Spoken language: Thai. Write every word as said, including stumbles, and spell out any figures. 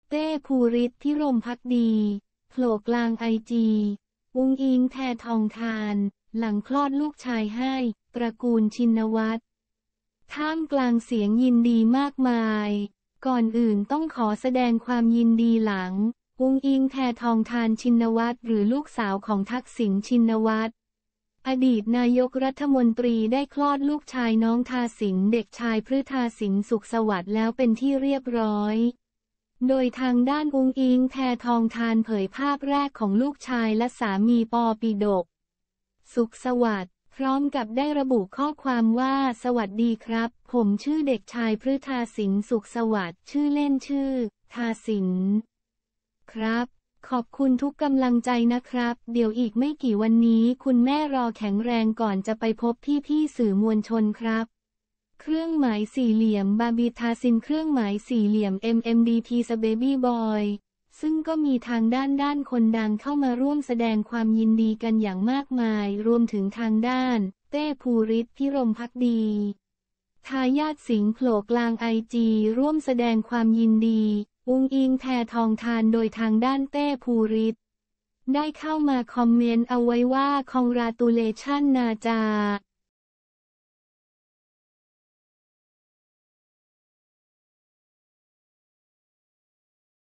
เต้ภูริศ พิรมภักดีโผล่กลางไอจีอุงอิงแพทองธารหลังคลอดลูกชายให้ตระกูลชินวัตรท่ามกลางเสียงยินดีมากมายก่อนอื่นต้องขอแสดงความยินดีหลังอุงอิงแพทองธารชินวัตรหรือลูกสาวของทักษิณชินวัตรอดีตนายกรัฐมนตรีได้คลอดลูกชายน้องทาสิงห์เด็กชายพฤทาสิงห์สุขสวัสดิ์แล้วเป็นที่เรียบร้อยโดยทางด้านอุงอิงแพทองธารเผยภาพแรกของลูกชายและสามีปอปิดกสุขสวัสดิ์พร้อมกับได้ระบุข้อความว่าสวัสดีครับผมชื่อเด็กชายพฤทาสิงห์สุขสวัสดิ์ชื่อเล่นชื่อทาสิงห์ครับขอบคุณทุกกำลังใจนะครับเดี๋ยวอีกไม่กี่วันนี้คุณแม่รอแข็งแรงก่อนจะไปพบพี่ๆสื่อมวลชนครับเครื่องหมายสี่เหลี่ยมบาบิทาซินเครื่องหมายสี่เหลี่ยม เอ็ม เอ็ม ดี พี ส Baby Boy ซึ่งก็มีทางด้านด้านคนดังเข้ามาร่วมแสดงความยินดีกันอย่างมากมายรวมถึงทางด้านเต้ภูริศ พิรมภักดีทายาทสิงห์โผล่กลางไอจีร่วมแสดงความยินดีอุงอิงแพทองธารโดยทางด้านเต้ภูริศได้เข้ามาคอมเมนต์เอาไว้ว่า คองกราตูเลชั่น นาจา